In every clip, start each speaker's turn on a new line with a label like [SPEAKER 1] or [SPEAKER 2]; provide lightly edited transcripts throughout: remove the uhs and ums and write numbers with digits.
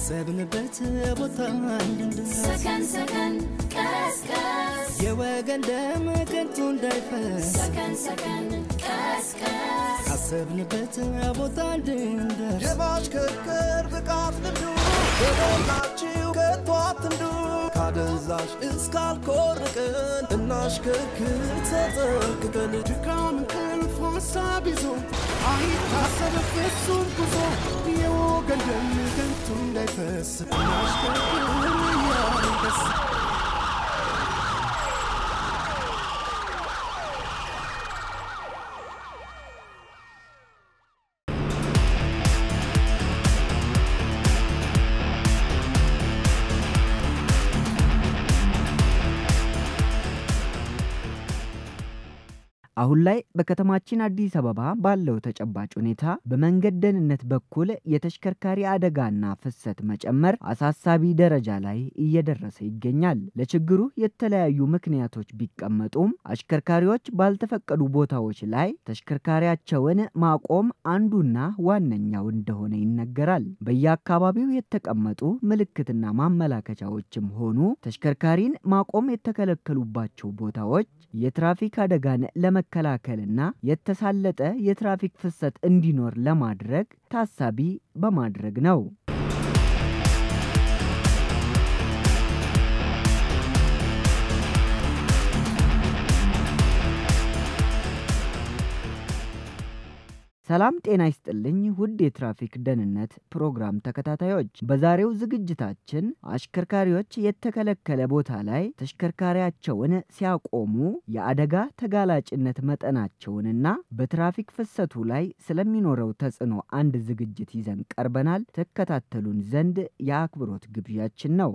[SPEAKER 1] ካሰብንበት ቦታ እንድንደርስ
[SPEAKER 2] ሰከን ሰከን ቀስቀስ
[SPEAKER 1] የወገን ደም ከንቱ እንዳይፈስ
[SPEAKER 2] ሰከን ሰከን ቀስቀስ
[SPEAKER 1] ካሰብንበት ቦታ እንድንደርስ
[SPEAKER 3] የማሽከርከር ብቃት ልምዱ በሞላችሁ ከቶ አትንዱ ካደንዛዥ እስካልኮርቅን እናሽከርክር ተጠንቅቀን
[SPEAKER 1] ድካም እንቅልፍ ሀሳብ ይዞ አይታሰብ ፍጹም ጉዞ የወገን ደም ከንቱ እንዳይፈስ እናሽከርክር እያልን
[SPEAKER 4] አሁን ላይ በከተማችን አዲስ አበባ ባለው ተጨባጭ ሁኔታ በመንገድ ደህንነት በኩል የተሽከርካሪ አደጋና ፍሰት መጨመር አሳሳቢ ደረጃ ላይ እየደረሰ ይገኛል። ለችግሩ የተለያዩ ምክንያቶች ቢቀመጡም አሽከርካሪዎች ባልተፈቀዱ ቦታዎች ላይ ተሽከርካሪያቸውን ማቆም አንዱና ዋነኛው እንደሆነ ይነገራል። በየአካባቢው የተቀመጡ ምልክትና ማመላከቻዎችም ሆኑ ተሽከርካሪን ማቆም የተከለከሉባቸው ቦታዎች የትራፊክ አደጋን ለመከላከልና የተሳለጠ የትራፊክ ፍሰት እንዲኖር ለማድረግ ታሳቢ በማድረግ ነው። ሰላም ጤና ይስጥልኝ ውድ የትራፊክ ደህንነት ፕሮግራም ተከታታዮች በዛሬው ዝግጅታችን አሽከርካሪዎች የተከለከለ ቦታ ላይ ተሽከርካሪያቸውን ሲያቆሙ የአደጋ ተጋላጭነት መጠናቸውንና በትራፊክ ፍሰቱ ላይ ስለሚኖረው ተጽዕኖ አንድ ዝግጅት ይዘን ቀርበናል። ተከታተሉን ዘንድ የአክብሮት ግብዣችን ነው።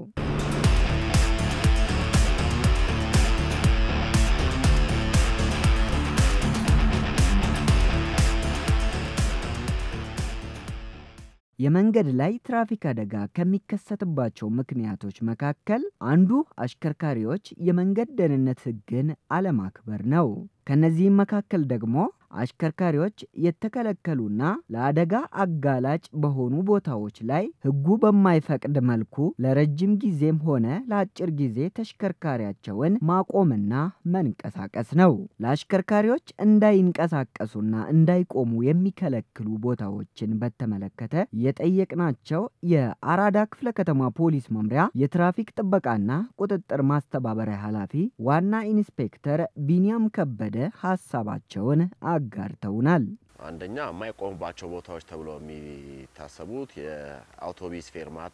[SPEAKER 4] የመንገድ ላይ ትራፊክ አደጋ ከሚከሰትባቸው ምክንያቶች መካከል አንዱ አሽከርካሪዎች የመንገድ ደህንነት ሕግን አለማክበር ነው። ከነዚህም መካከል ደግሞ አሽከርካሪዎች የተከለከሉና ለአደጋ አጋላጭ በሆኑ ቦታዎች ላይ ሕጉ በማይፈቅድ መልኩ ለረጅም ጊዜም ሆነ ለአጭር ጊዜ ተሽከርካሪያቸውን ማቆምና መንቀሳቀስ ነው። ለአሽከርካሪዎች እንዳይንቀሳቀሱና እንዳይቆሙ የሚከለክሉ ቦታዎችን በተመለከተ የጠየቅናቸው የአራዳ ክፍለ ከተማ ፖሊስ መምሪያ የትራፊክ ጥበቃና ቁጥጥር ማስተባበሪያ ኃላፊ ዋና ኢንስፔክተር ቢኒያም ከበደ ሐሳባቸውን አጋርተውናል።
[SPEAKER 5] አንደኛ የማይቆሙባቸው ቦታዎች ተብሎ የሚታሰቡት የአውቶቡስ ፌርማታ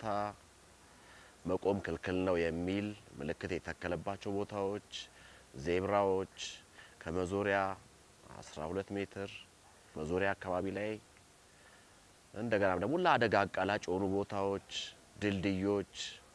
[SPEAKER 5] መቆም ክልክል ነው የሚል ምልክት የተከለባቸው ቦታዎች፣ ዜብራዎች ከመዞሪያ 12 ሜትር መዞሪያ አካባቢ ላይ እንደገና ደግሞ ለአደጋ አጋላጭ የሆኑ ቦታዎች፣ ድልድዮች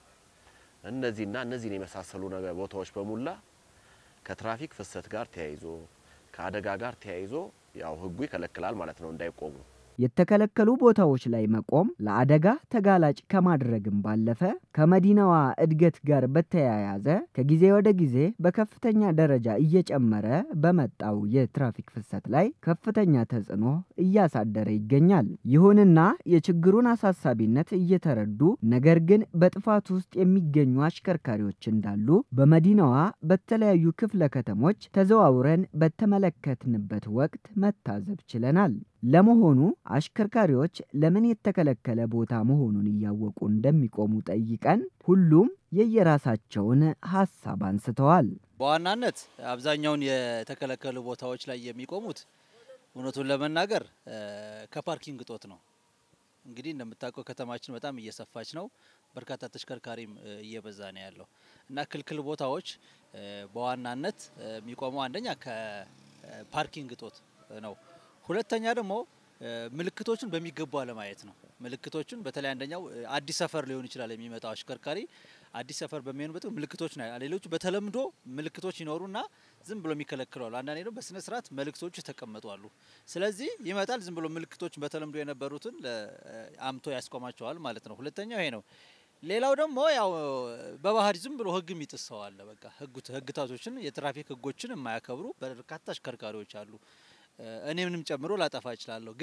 [SPEAKER 5] እነዚህን የመሳሰሉ ነገር ቦታዎች በሙላ ከትራፊክ ፍሰት ጋር ተያይዞ ከአደጋ ጋር ተያይዞ ያው ሕጉ ይከለክላል ማለት ነው እንዳይቆሙ።
[SPEAKER 4] የተከለከሉ ቦታዎች ላይ መቆም ለአደጋ ተጋላጭ ከማድረግም ባለፈ ከመዲናዋ እድገት ጋር በተያያዘ ከጊዜ ወደ ጊዜ በከፍተኛ ደረጃ እየጨመረ በመጣው የትራፊክ ፍሰት ላይ ከፍተኛ ተጽዕኖ እያሳደረ ይገኛል። ይሁንና የችግሩን አሳሳቢነት እየተረዱ ነገር ግን በጥፋት ውስጥ የሚገኙ አሽከርካሪዎች እንዳሉ በመዲናዋ በተለያዩ ክፍለ ከተሞች ተዘዋውረን በተመለከትንበት ወቅት መታዘብ ችለናል። ለመሆኑ አሽከርካሪዎች ለምን የተከለከለ ቦታ መሆኑን እያወቁ እንደሚቆሙ ጠይቀን ሁሉም የየራሳቸውን ሐሳብ አንስተዋል።
[SPEAKER 6] በዋናነት አብዛኛውን የተከለከሉ ቦታዎች ላይ የሚቆሙት እውነቱን ለመናገር ከፓርኪንግ እጦት ነው። እንግዲህ እንደምታውቀው ከተማችን በጣም እየሰፋች ነው። በርካታ ተሽከርካሪም እየበዛ ነው ያለው እና ክልክል ቦታዎች በዋናነት የሚቆመው አንደኛ ከፓርኪንግ እጦት ነው። ሁለተኛ ደግሞ ምልክቶችን በሚገባ ለማየት ነው። ምልክቶችን በተለይ አንደኛው አዲስ ሰፈር ሊሆን ይችላል የሚመጣው አሽከርካሪ አዲስ ሰፈር በሚሆንበት ምልክቶች ነው ሌሎች በተለምዶ ምልክቶች ይኖሩና ዝም ብሎ የሚከለክላሉ። አንዳንዴ ደግሞ በስነ ስርዓት ምልክቶች ተቀመጡ አሉ። ስለዚህ ይመጣል ዝም ብሎ ምልክቶች በተለምዶ የነበሩትን አምቶ ያስቆማቸዋል ማለት ነው። ሁለተኛው ይሄ ነው። ሌላው ደግሞ ያው በባህሪ ዝም ብሎ ህግ የሚጥሰው አለ። በቃ ህግታቶችን የትራፊክ ህጎችን የማያከብሩ በርካታ አሽከርካሪዎች አሉ። እኔ ምንም ጨምሮ ላጠፋ እችላለሁ። ግን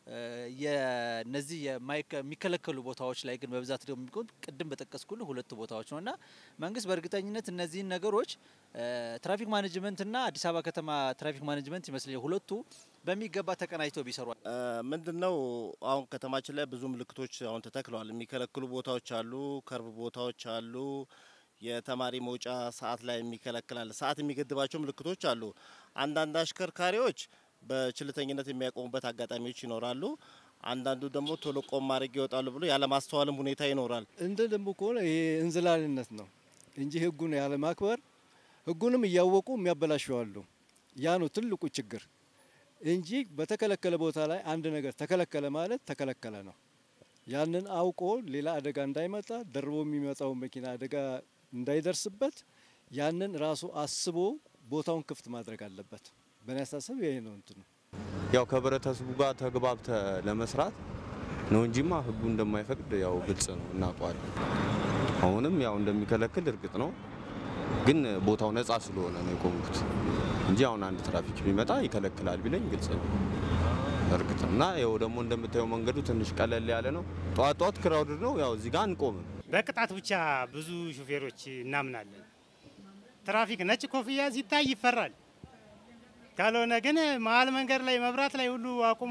[SPEAKER 6] የነዚህ የሚከለከሉ ቦታዎች ላይ ግን በብዛት ደግሞ የሚቆም ቅድም በተጠቀስኩት ሁለት ቦታዎች ነውና መንግስት በእርግጠኝነት እነዚህን ነገሮች ትራፊክ ማኔጅመንት እና አዲስ አበባ ከተማ ትራፊክ ማኔጅመንት ይመስለኛል ሁለቱ በሚገባ ተቀናጅተው ቢሰሩ
[SPEAKER 7] ምንድነው አሁን ከተማችን ላይ ብዙ ምልክቶች አሁን ተተክለዋል። የሚከለክሉ ቦታዎች አሉ፣ ከርብ ቦታዎች አሉ፣ የተማሪ መውጫ ሰዓት ላይ የሚከለክላል፣ ሰዓት የሚገድባቸው ምልክቶች አሉ። አንዳንድ አሽከርካሪዎች በችልተኝነት የሚያቆሙበት አጋጣሚዎች ይኖራሉ። አንዳንዱ ደግሞ ቶሎ ቆም ማድረግ ይወጣሉ ብሎ ያለ ማስተዋልም ሁኔታ ይኖራል።
[SPEAKER 8] እንደ ደግሞ ከሆነ ይሄ እንዝላልነት ነው እንጂ ህጉን ያለ ማክበር ህጉንም እያወቁ የሚያበላሹዋሉ። ያ ነው ትልቁ ችግር እንጂ በተከለከለ ቦታ ላይ አንድ ነገር ተከለከለ ማለት ተከለከለ ነው። ያንን አውቆ ሌላ አደጋ እንዳይመጣ ደርቦ የሚመጣው መኪና አደጋ እንዳይደርስበት ያንን ራሱ አስቦ ቦታውን ክፍት ማድረግ አለበት። በእኔ አስተሳሰብ ይሄ ነው እንትኑ
[SPEAKER 9] ያው ከህብረተሰቡ ጋር ተግባብተ ለመስራት ነው እንጂማ ህጉ እንደማይፈቅድ ያው ግልጽ ነው እናውቃለን። አሁንም ያው እንደሚከለክል እርግጥ ነው፣ ግን ቦታው ነፃ ስለሆነ ነው የቆምኩት እንጂ አሁን አንድ ትራፊክ ቢመጣ ይከለክላል ቢለኝ ግልጽ ነው እርግጥ እና ያው ደግሞ እንደምታየው መንገዱ ትንሽ ቀለል ያለ ነው። ጧት ክራውድ ነው። ያው እዚህ ጋር አንቆምም።
[SPEAKER 10] በቅጣት ብቻ ብዙ ሹፌሮች እናምናለን። ትራፊክ ነጭ ኮፍያ ሲታይ ይፈራል። ካልሆነ ግን መሀል መንገድ ላይ መብራት ላይ ሁሉ አቁሞ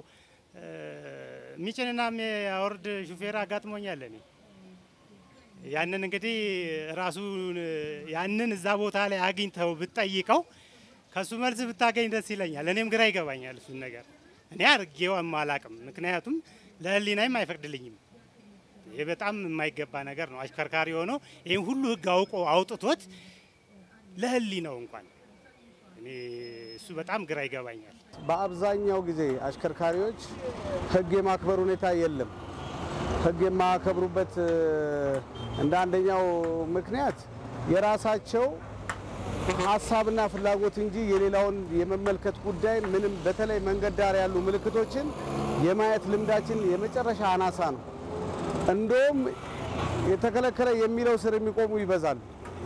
[SPEAKER 10] ሚጭንና የሚያወርድ ሹፌር አጋጥሞኛል። እኔ ያንን እንግዲህ ራሱ ያንን እዛ ቦታ ላይ አግኝተው ብትጠይቀው ከሱ መልስ ብታገኝ ደስ ይለኛል። እኔም ግራ ይገባኛል እሱ ነገር። እኔ አርጌውም አላቅም፣ ምክንያቱም ለህሊናም አይፈቅድልኝም። ይሄ በጣም የማይገባ ነገር ነው። አሽከርካሪ ሆኖ ይሄን ሁሉ ህግ አውጥቶት ለህሊናው እንኳን እኔ እሱ በጣም ግራ ይገባኛል።
[SPEAKER 11] በአብዛኛው ጊዜ አሽከርካሪዎች ህግ የማክበር ሁኔታ የለም። ህግ የማያከብሩበት እንደ አንደኛው ምክንያት የራሳቸው ሀሳብና ፍላጎት እንጂ የሌላውን የመመልከት ጉዳይ ምንም፣ በተለይ መንገድ ዳር ያሉ ምልክቶችን የማየት ልምዳችን የመጨረሻ አናሳ ነው። እንደውም የተከለከለ የሚለው ስር የሚቆሙ ይበዛሉ።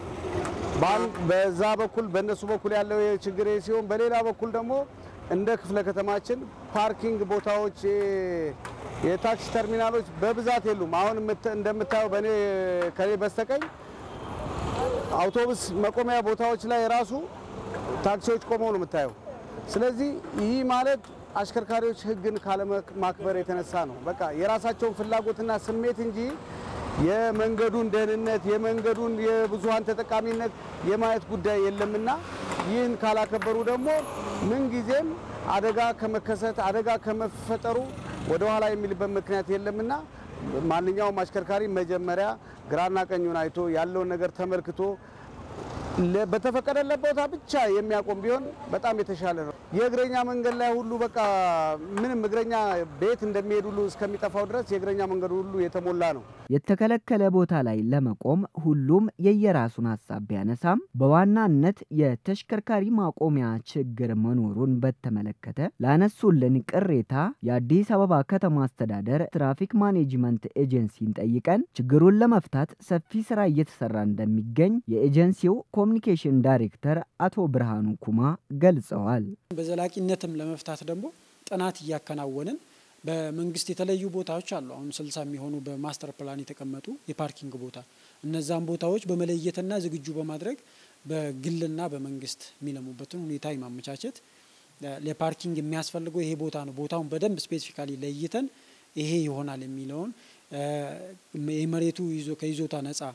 [SPEAKER 11] በዛ በኩል በእነሱ በኩል ያለው ችግር ሲሆን፣ በሌላ በኩል ደግሞ እንደ ክፍለ ከተማችን ፓርኪንግ ቦታዎች፣ የታክሲ ተርሚናሎች በብዛት የሉም። አሁን እንደምታየው በኔ ከኔ በስተቀኝ አውቶቡስ መቆሚያ ቦታዎች ላይ ራሱ ታክሲዎች ቆመው ነው የምታየው። ስለዚህ ይህ ማለት አሽከርካሪዎች ህግን ካለማክበር የተነሳ ነው። በቃ የራሳቸውን ፍላጎትና ስሜት እንጂ የመንገዱን ደህንነት የመንገዱን የብዙሃን ተጠቃሚነት የማየት ጉዳይ የለምና ይህን ካላከበሩ ደግሞ ምን ጊዜም አደጋ ከመከሰት አደጋ ከመፈጠሩ ወደ ኋላ የሚልበት ምክንያት የለምና ማንኛውም አሽከርካሪ መጀመሪያ ግራና ቀኙን አይቶ ያለውን ነገር ተመልክቶ በተፈቀደለት ቦታ ብቻ የሚያቆም ቢሆን በጣም የተሻለ ነው። የእግረኛ መንገድ ላይ ሁሉ በቃ ምንም እግረኛ ቤት እንደሚሄድ ሁሉ እስከሚጠፋው ድረስ የእግረኛ መንገድ ሁሉ የተሞላ ነው።
[SPEAKER 4] የተከለከለ ቦታ ላይ ለመቆም ሁሉም የየራሱን ሐሳብ ቢያነሳም በዋናነት የተሽከርካሪ ማቆሚያ ችግር መኖሩን በተመለከተ ላነሱልን ቅሬታ የአዲስ አበባ ከተማ አስተዳደር ትራፊክ ማኔጅመንት ኤጀንሲን ጠይቀን ችግሩን ለመፍታት ሰፊ ስራ እየተሰራ እንደሚገኝ የኤጀንሲው ኮሙኒኬሽን ዳይሬክተር አቶ ብርሃኑ ኩማ ገልጸዋል።
[SPEAKER 12] በዘላቂነትም ለመፍታት ደግሞ ጥናት እያከናወንን በመንግስት የተለዩ ቦታዎች አሉ። አሁን 60 የሚሆኑ በማስተር ፕላን የተቀመጡ የፓርኪንግ ቦታ እነዛን ቦታዎች በመለየትና ዝግጁ በማድረግ በግልና በመንግስት የሚለሙበትን ሁኔታ ማመቻቸት ለፓርኪንግ የሚያስፈልገው ይሄ ቦታ ነው። ቦታውን በደንብ ስፔሲፊካሊ ለይተን ይሄ ይሆናል የሚለውን የመሬቱ ከይዞታ ነፃ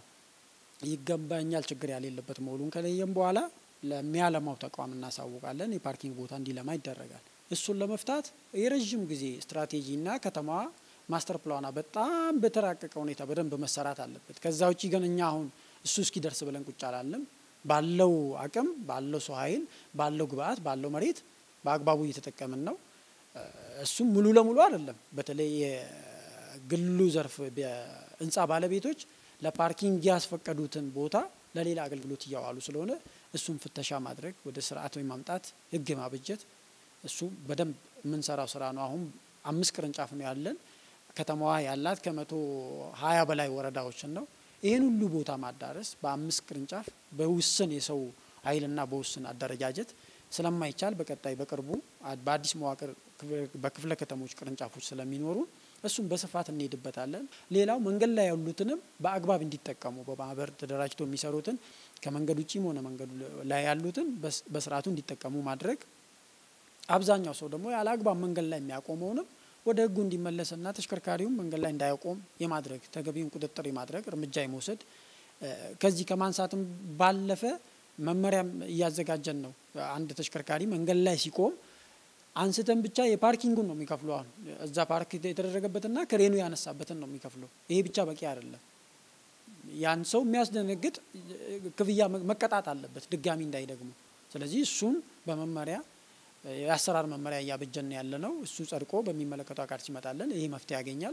[SPEAKER 12] ይገባኛል ችግር ያለበት መሆኑን ከለየም በኋላ ለሚያለማው ተቋም እናሳውቃለን። የፓርኪንግ ቦታ እንዲለማ ይደረጋል። እሱን ለመፍታት የረጅም ጊዜ ስትራቴጂና ከተማዋ ማስተር ፕላኗ በጣም በተራቀቀ ሁኔታ በደንብ መሰራት አለበት። ከዛ ውጪ ግን እኛ አሁን እሱ እስኪደርስ ብለን ቁጭ አላለም። ባለው አቅም ባለው ሰው ኃይል ባለው ግብአት ባለው መሬት በአግባቡ እየተጠቀምን ነው። እሱም ሙሉ ለሙሉ አይደለም። በተለይ የግሉ ዘርፍ በህንጻ ባለቤቶች ለፓርኪንግ ያስፈቀዱትን ቦታ ለሌላ አገልግሎት እያዋሉ ስለሆነ እሱን ፍተሻ ማድረግ ወደ ስርዓት ወይ ማምጣት ህግ ማበጀት እሱ በደንብ የምንሰራው ስራ ነው። አሁን 5 ቅርንጫፍ ነው ያለን። ከተማዋ ያላት ከ120 በላይ ወረዳዎችን ነው። ይሄን ሁሉ ቦታ ማዳረስ በ5 ቅርንጫፍ በውስን የሰው ኃይልና በውስን አደረጃጀት ስለማይቻል በቀጣይ በቅርቡ በአዲስ መዋቅር በክፍለ ከተሞች ቅርንጫፎች ስለሚኖሩ እሱም በስፋት እንሄድበታለን። ሌላው መንገድ ላይ ያሉትንም በአግባብ እንዲጠቀሙ በማህበር ተደራጅቶ የሚሰሩትን ከመንገድ ውጪም ሆነ መንገዱ ላይ ያሉትን በስርዓቱ እንዲጠቀሙ ማድረግ፣ አብዛኛው ሰው ደግሞ ያለ አግባብ መንገድ ላይ የሚያቆመውንም ወደ ህጉ እንዲመለስና ተሽከርካሪው መንገድ ላይ እንዳያቆም የማድረግ ተገቢውን ቁጥጥር የማድረግ እርምጃ የመውሰድ ከዚህ ከማንሳትም ባለፈ መመሪያም እያዘጋጀን ነው። አንድ ተሽከርካሪ መንገድ ላይ ሲቆም አንስተን ብቻ የፓርኪንጉን ነው የሚከፍለው። አሁን እዛ ፓርክ የተደረገበትና ክሬኑ ያነሳበትን ነው የሚከፍለው። ይሄ ብቻ በቂ አይደለም። ያን ሰው የሚያስደነግጥ ክፍያ መቀጣት አለበት ድጋሚ እንዳይደግሙ። ስለዚህ እሱን በመመሪያ የአሰራር መመሪያ ያበጀን ያለነው እሱ ጸድቆ በሚመለከተው አካል ሲመጣለን ይሄ መፍትሄ ያገኛል።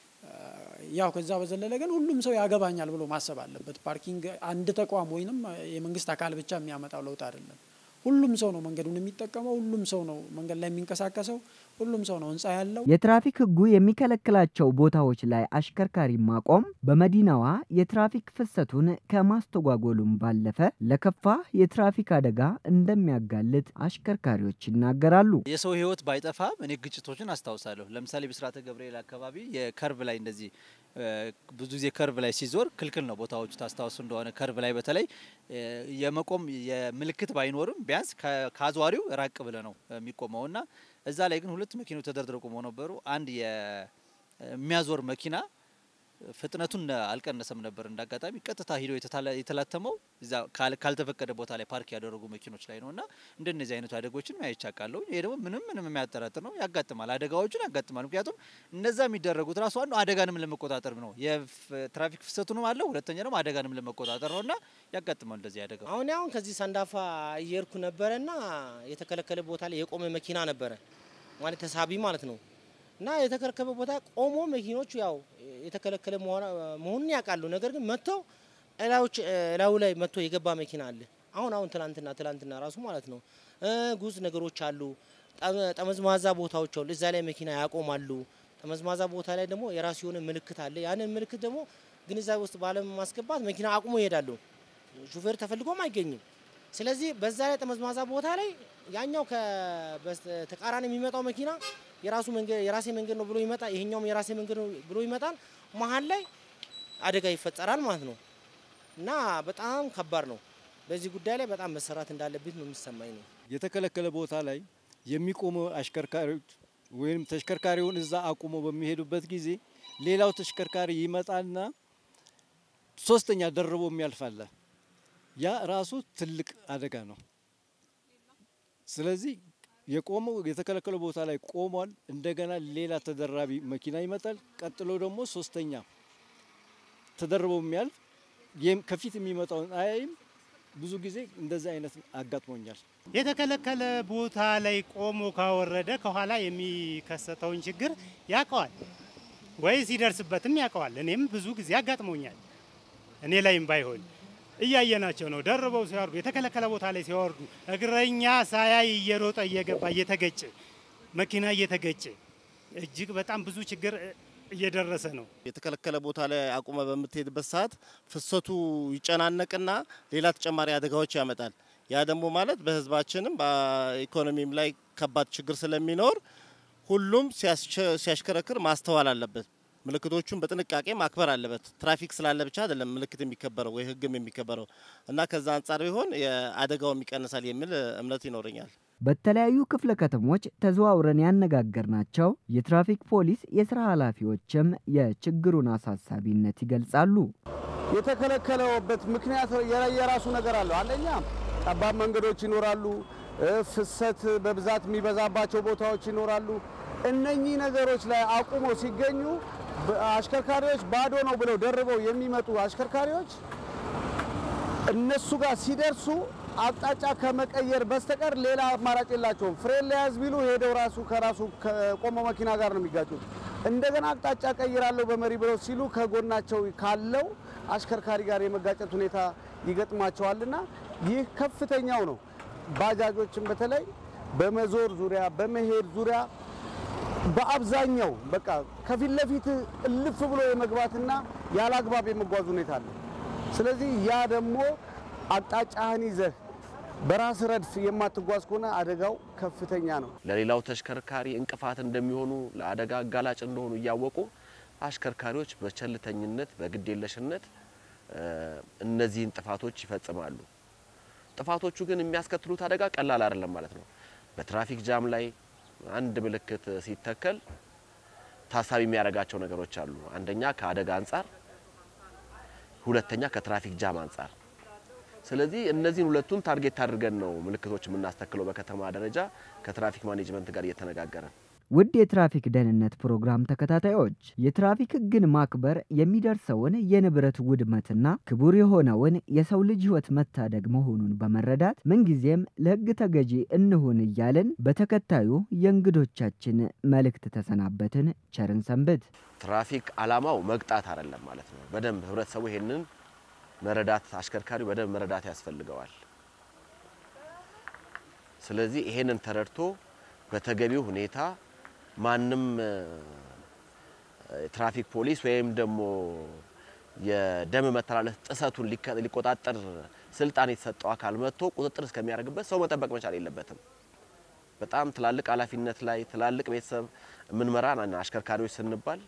[SPEAKER 12] ያው ከዛ በዘለለ ግን ሁሉም ሰው ያገባኛል ብሎ ማሰብ አለበት። ፓርኪንግ አንድ ተቋም ወይንም የመንግስት አካል ብቻ የሚያመጣው ለውጥ አይደለም። ሁሉም ሰው ነው መንገዱን የሚጠቀመው፣ ሁሉም ሰው ነው መንገድ ላይ የሚንቀሳቀሰው፣ ሁሉም ሰው ነው ህንጻ ያለው።
[SPEAKER 4] የትራፊክ ህጉ የሚከለክላቸው ቦታዎች ላይ አሽከርካሪ ማቆም በመዲናዋ የትራፊክ ፍሰቱን ከማስተጓጎሉም ባለፈ ለከፋ የትራፊክ አደጋ እንደሚያጋልጥ አሽከርካሪዎች ይናገራሉ።
[SPEAKER 6] የሰው ህይወት ባይጠፋም እኔ ግጭቶችን አስታውሳለሁ። ለምሳሌ ብስራተ ገብርኤል አካባቢ የከርቭ ላይ እንደዚህ ብዙ ጊዜ ከርቭ ላይ ሲዞር ክልክል ነው ቦታዎቹ። ታስታውሱ እንደሆነ ከርቭ ላይ በተለይ የመቆም የምልክት ባይኖርም ቢያንስ ከአዟሪው ራቅ ብለ ነው የሚቆመውና እዛ ላይ ግን ሁለት መኪኖች ተደርድረው ቆመው ነበሩ። አንድ የሚያዞር መኪና ፍጥነቱን አልቀነሰም ነበር። እንዳጋጣሚ ቀጥታ ሄዶ የተላተመው እዛ ካልተፈቀደ ቦታ ላይ ፓርክ ያደረጉ መኪኖች ላይ ነውና እንደነዚህ አይነት አደጋዎችን ያይቻቃለው። ይሄ ደግሞ ምንም የሚያጠራጥር ነው። ያጋጥማል፣ አደጋዎችን ያጋጥማል። ምክንያቱም እነዛ የሚደረጉት ራሱ አንዱ አደጋንም ለመቆጣጠር ነው። የትራፊክ ፍሰቱንም አለው፣ ሁለተኛ ደግሞ አደጋንም ለመቆጣጠር ነውና ያጋጥማል እንደዚህ አደጋ።
[SPEAKER 13] አሁን ከዚህ ሰንዳፋ እየርኩ ነበርና የተከለከለ ቦታ ላይ የቆመ መኪና ነበረ ማለት ተሳቢ ማለት ነው። እና የተከለከለ ቦታ ቆሞ መኪኖቹ ያው የተከለከለ መሆኑን ያውቃሉ። ነገር ግን መጥተው እላው ላይ መጥቶ የገባ መኪና አለ። አሁን ትላንትና ራሱ ማለት ነው ጉዝ ነገሮች አሉ። ጠመዝማዛ ቦታዎች አሉ። እዛ ላይ መኪና ያቆማሉ። ጠመዝማዛ ቦታ ላይ ደግሞ የራሱ የሆነ ምልክት አለ። ያንን ምልክት ደግሞ ግንዛቤ ውስጥ ባለማስገባት መኪና አቁሞ ይሄዳሉ። ሹፌር ተፈልጎም አይገኝም። ስለዚህ በዛ ላይ ጠመዝማዛ ቦታ ላይ ያኛው ከተቃራኒ የሚመጣው መኪና የራሴ መንገድ ነው ብሎ ይመጣ፣ ይሄኛውም የራሴ መንገድ ነው ብሎ ይመጣል። መሀል ላይ አደጋ ይፈጠራል ማለት ነው እና በጣም ከባድ ነው። በዚህ ጉዳይ ላይ በጣም መሰራት እንዳለበት ነው የሚሰማኝ ነው።
[SPEAKER 8] የተከለከለ ቦታ ላይ የሚቆሙ አሽከርካሪዎች ወይም ተሽከርካሪውን እዛ አቁሞ በሚሄዱበት ጊዜ ሌላው ተሽከርካሪ ይመጣና ሶስተኛ ደርቦ የሚያልፋለ ያ ራሱ ትልቅ አደጋ ነው። ስለዚህ የቆመው የተከለከለ ቦታ ላይ ቆሟል። እንደገና ሌላ ተደራቢ መኪና ይመጣል። ቀጥሎ ደግሞ ሶስተኛ ተደርቦ የሚያልፍ ከፊት የሚመጣው አይም ብዙ ጊዜ እንደዚህ አይነት አጋጥሞኛል።
[SPEAKER 10] የተከለከለ ቦታ ላይ ቆሞ ካወረደ ከኋላ የሚከሰተውን ችግር ያውቀዋል ወይ ሲደርስበትም ያውቀዋል። እኔም ብዙ ጊዜ አጋጥሞኛል። እኔ ላይም ባይሆን እያየናቸው ነው። ደርበው ሲያወርዱ የተከለከለ ቦታ ላይ ሲያወርዱ እግረኛ ሳያይ እየሮጠ እየገባ እየተገጨ መኪና እየተገጨ እጅግ በጣም ብዙ ችግር እየደረሰ ነው።
[SPEAKER 7] የተከለከለ ቦታ ላይ አቁመ በምትሄድበት ሰዓት ፍሰቱ ይጨናነቅና ሌላ ተጨማሪ አደጋዎች ያመጣል። ያ ደግሞ ማለት በህዝባችንም በኢኮኖሚም ላይ ከባድ ችግር ስለሚኖር ሁሉም ሲያሽከረክር ማስተዋል አለበት። ምልክቶቹን በጥንቃቄ ማክበር አለበት። ትራፊክ ስላለ ብቻ አይደለም ምልክት የሚከበረው ወይ ህግም የሚከበረው እና ከዛ አንፃር ቢሆን የአደጋው ይቀንሳል የሚል እምነት ይኖርኛል።
[SPEAKER 4] በተለያዩ ክፍለ ከተሞች ተዘዋውረን ያነጋገርናቸው የትራፊክ ፖሊስ የስራ ኃላፊዎችም የችግሩን አሳሳቢነት ይገልጻሉ።
[SPEAKER 11] የተከለከለበት ምክንያት የራሱ ነገር አለው። አንደኛ ጠባብ መንገዶች ይኖራሉ፣ ፍሰት በብዛት የሚበዛባቸው ቦታዎች ይኖራሉ። እነኚህ ነገሮች ላይ አቁሞ ሲገኙ አሽከርካሪዎች ባዶ ነው ብለው ደርበው የሚመጡ አሽከርካሪዎች እነሱ ጋር ሲደርሱ አቅጣጫ ከመቀየር በስተቀር ሌላ አማራጭ የላቸውም። ፍሬን ለያዝ ቢሉ ሄደው ከራሱ ከቆመው መኪና ጋር ነው የሚጋጩት። እንደገና አቅጣጫ ቀይራለሁ በመሪ ብለው ሲሉ ከጎናቸው ካለው አሽከርካሪ ጋር የመጋጨት ሁኔታ ይገጥማቸዋልና ይህ ከፍተኛው ነው። ባጃጆችን በተለይ በመዞር ዙሪያ በመሄድ ዙሪያ በአብዛኛው በቃ ከፊት ለፊት እልፍ ብሎ የመግባትና ያላግባብ የመጓዝ ሁኔታ አለ። ስለዚህ ያ ደግሞ አቅጣጫህን ይዘህ በራስ ረድፍ የማትጓዝ ከሆነ አደጋው ከፍተኛ ነው።
[SPEAKER 5] ለሌላው ተሽከርካሪ እንቅፋት እንደሚሆኑ ለአደጋ አጋላጭ እንደሆኑ ያወቁ አሽከርካሪዎች በቸልተኝነት በግዴለሽነት እነዚህን ጥፋቶች ይፈጽማሉ። ጥፋቶቹ ግን የሚያስከትሉት አደጋ ቀላል አይደለም ማለት ነው። በትራፊክ ጃም ላይ አንድ ምልክት ሲተከል ታሳቢ የሚያደርጋቸው ነገሮች አሉ። አንደኛ ከአደጋ አንፃር፣ ሁለተኛ ከትራፊክ ጃም አንፃር። ስለዚህ እነዚህን ሁለቱን ታርጌት አድርገን ነው ምልክቶች የምናስተክለው በከተማ ደረጃ ከትራፊክ ማኔጅመንት ጋር እየተነጋገረን።
[SPEAKER 4] ውድ የትራፊክ ደህንነት ፕሮግራም ተከታታዮች የትራፊክ ሕግን ማክበር የሚደርሰውን የንብረት ውድመትና ክቡር የሆነውን የሰው ልጅ ሕይወት መታደግ መሆኑን በመረዳት ምንጊዜም ለሕግ ተገዢ እንሁን እያልን በተከታዩ የእንግዶቻችን መልእክት ተሰናበትን። ቸርን ሰንብት።
[SPEAKER 5] ትራፊክ ዓላማው መቅጣት አይደለም ማለት ነው። በደንብ ህብረተሰቡ ይሄንን መረዳት አሽከርካሪው በደንብ መረዳት ያስፈልገዋል። ስለዚህ ይሄንን ተረድቶ በተገቢው ሁኔታ ማንም ትራፊክ ፖሊስ ወይም ደግሞ የደም መተላለፍ ጥሰቱን ሊቆጣጠር ስልጣን የተሰጠው አካል መጥቶ ቁጥጥር እስከሚያደርግበት ሰው መጠበቅ መቻል የለበትም። በጣም ትላልቅ ኃላፊነት ላይ ትላልቅ ቤተሰብ ምንመራን አሽከርካሪዎች ስንባል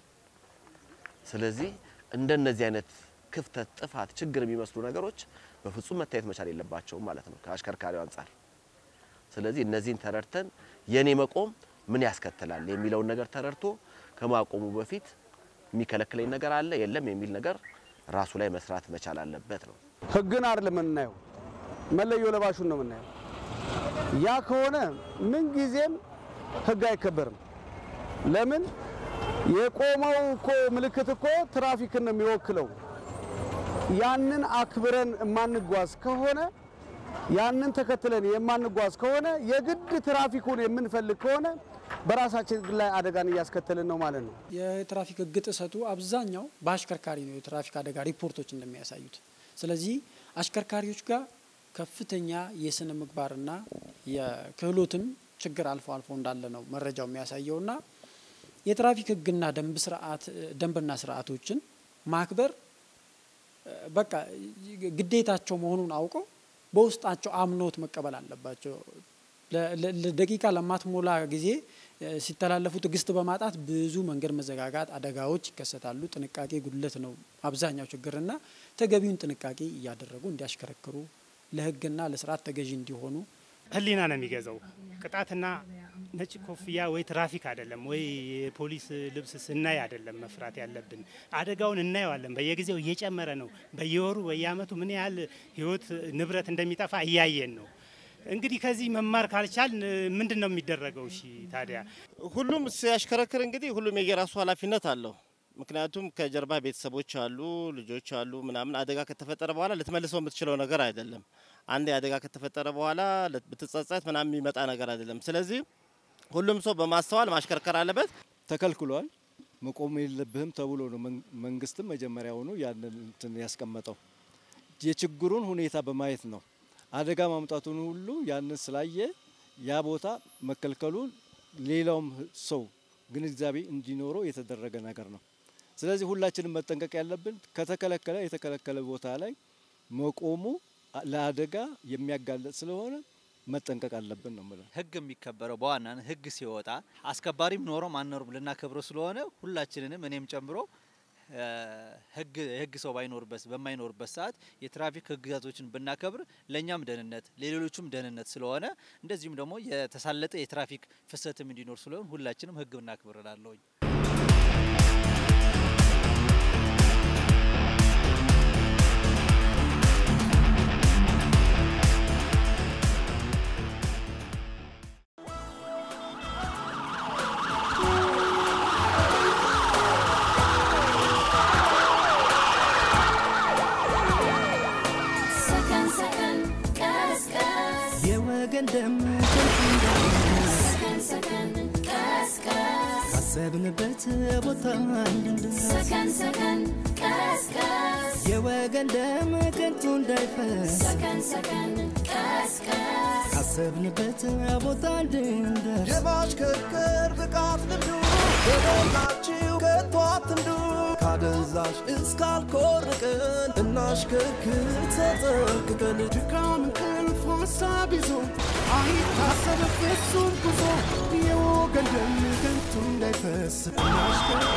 [SPEAKER 5] ስለዚህ እንደነዚህ አይነት ክፍተት ጥፋት ችግር የሚመስሉ ነገሮች በፍጹም መታየት መቻል የለባቸውም ማለት ነው ከአሽከርካሪው አንፃር። ስለዚህ እነዚህን ተረድተን የኔ መቆም ምን ያስከትላል የሚለውን ነገር ተረድቶ ከማቆሙ በፊት የሚከለክለኝ ነገር አለ የለም የሚል ነገር ራሱ ላይ መስራት መቻል አለበት ነው።
[SPEAKER 11] ህግን አይደለም የምናየው መለዮ ለባሹን ነው የምናየው። ያ ከሆነ ምን ጊዜም ህግ አይከበርም። ለምን የቆመው እኮ ምልክት እኮ ትራፊክን ነው የሚወክለው። ያንን አክብረን ማንጓዝ ከሆነ ያንን ተከትለን የማንጓዝ ከሆነ የግድ ትራፊኩን የምንፈልግ ከሆነ በራሳችን ላይ አደጋን እያስከተልን ነው ማለት ነው።
[SPEAKER 12] የትራፊክ ህግ ጥሰቱ አብዛኛው በአሽከርካሪ ነው የትራፊክ አደጋ ሪፖርቶች እንደሚያሳዩት። ስለዚህ አሽከርካሪዎች ጋር ከፍተኛ የስነ ምግባርና የክህሎትም ችግር አልፎ አልፎ እንዳለ ነው መረጃው የሚያሳየውና የትራፊክ ህግና ደንብና ስርዓቶችን ማክበር በቃ ግዴታቸው መሆኑን አውቀው በውስጣቸው አምኖት መቀበል አለባቸው። ለደቂቃ ለማትሞላ ጊዜ ሲተላለፉ ትግስት በማጣት ብዙ መንገድ መዘጋጋት አደጋዎች ይከሰታሉ። ጥንቃቄ ጉድለት ነው አብዛኛው ችግርና ተገቢውን ጥንቃቄ እያደረጉ እንዲያሽከረክሩ ለህግና ለስርዓት ተገዢ እንዲሆኑ
[SPEAKER 10] ህሊና ነው የሚገዛው። ቅጣትና ነጭ ኮፍያ ወይ ትራፊክ አይደለም ወይ የፖሊስ ልብስ ስናይ አይደለም መፍራት ያለብን። አደጋውን እናየዋለን። በየጊዜው እየጨመረ ነው። በየወሩ በየአመቱ ምን ያህል ህይወት ንብረት እንደሚጠፋ እያየን ነው። እንግዲህ ከዚህ መማር ካልቻል ምንድነው የሚደረገው? እሺ ታዲያ
[SPEAKER 7] ሁሉም ሲያሽከረክር እንግዲህ ሁሉም የየራሱ ኃላፊነት አለው። ምክንያቱም ከጀርባ ቤተሰቦች አሉ፣ ልጆች አሉ ምናምን አደጋ ከተፈጠረ በኋላ ልትመልሰው የምትችለው ነገር አይደለም። አንዴ አደጋ ከተፈጠረ በኋላ ብትጸጸት ምናምን የሚመጣ ነገር አይደለም። ስለዚህ ሁሉም ሰው በማስተዋል ማሽከርከር አለበት።
[SPEAKER 8] ተከልክሏል መቆም የለብህም ተብሎ ነው መንግስትም መጀመሪያውኑ ያንን እንትን ያስቀመጠው። የችግሩን ሁኔታ በማየት ነው አደጋ ማምጣቱን ሁሉ ያንን ስላየ ያ ቦታ መከልከሉ ሌላውም ሰው ግንዛቤ እንዲኖረው የተደረገ ነገር ነው። ስለዚህ ሁላችንም መጠንቀቅ ያለብን ከተከለከለ የተከለከለ ቦታ ላይ መቆሙ ለአደጋ የሚያጋልጥ ስለሆነ መጠንቀቅ አለብን ነው ማለት።
[SPEAKER 6] ህግ የሚከበረው በዋናነት ህግ ሲወጣ አስከባሪም ኖሮ ማንኖር ልናከብረው ስለሆነ ሁላችንንም እኔም ጨምሮ ህግ ሰው በማይኖርበት ሰዓት የትራፊክ ህግጋቶችን ብናከብር ለኛም ደህንነት ለሌሎችም ደህንነት ስለሆነ እንደዚሁም ደግሞ የተሳለጠ የትራፊክ ፍሰትም እንዲኖር ስለሆነ ሁላችንም ህግ ብናከብር እላለሁ።
[SPEAKER 1] ካሰብንበት ቦታ እንድንደርስ ሰከን ሰከን ቀስቀስ የወገን ደም ከንቱ እንዳይፈስ ሰከን ሰከን ቀስቀስ ካሰብንበት ቦታ እንድንደርስ
[SPEAKER 3] የማሽከርከር ብቃት ልምዱ በሞላችሁ ከቶ አትንዱ ካደንዛዥ እስካልኮርቅን እናሽከርክር ተጠንቅቀን
[SPEAKER 1] ድካም እንቅልፍ
[SPEAKER 3] ሀሳብ ይዞ አይታሰብ ፍጹም ጉዞ የወገን ደም ከንቱ እንዳይፈስ እናሽከርክር